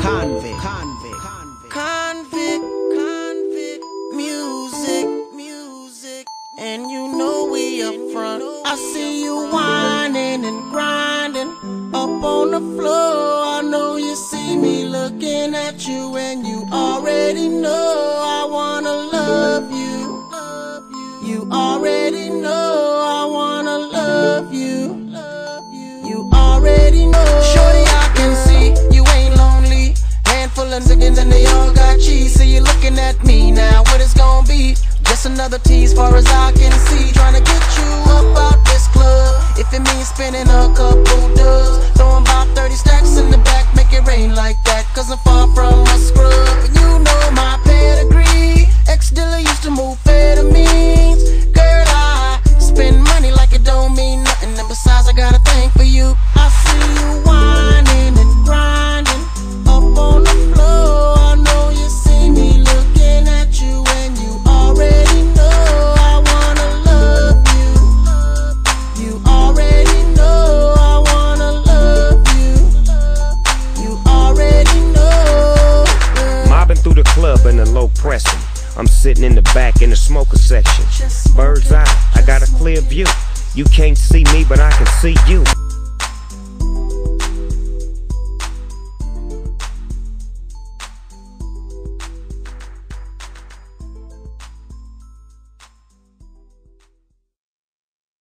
music, and you know we up front. I see you whining and grinding up on the floor. I know you see me looking at you, and you already know I wanna love you. You already know I wanna love you. You already know. Shorty, I can see you ain't lonely. Handful of niggas and they all got cheese. So you looking at me now, what it's gonna be? Just another tease far as I can see. Tryna get you up out this club. If it means spending a couple dubs, throwing about 30 stacks in the back, make it rain like that. Cause I'm far from a scrub, and you know my pedigree. Ex-dealer used to move amphetamines. Girl, I spend money like it don't mean nothing. And besides, I got a thing for you. I see you whining and grinding up on the floor. I know you see me looking at you, and you already know I wanna love you. You already know I wanna love you. You already know. Mobbing through the club in a low pressing. I'm sitting in the back in the smoker section. Bird's eye, I got a clear view. You can't see me, but I can see you.